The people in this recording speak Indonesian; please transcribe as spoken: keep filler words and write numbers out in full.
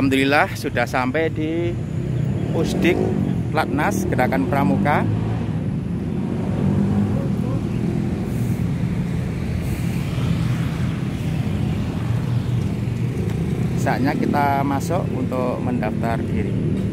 Alhamdulillah sudah sampai di Pusdik Platnas Gerakan Pramuka. Saatnya kita masuk untuk mendaftar diri.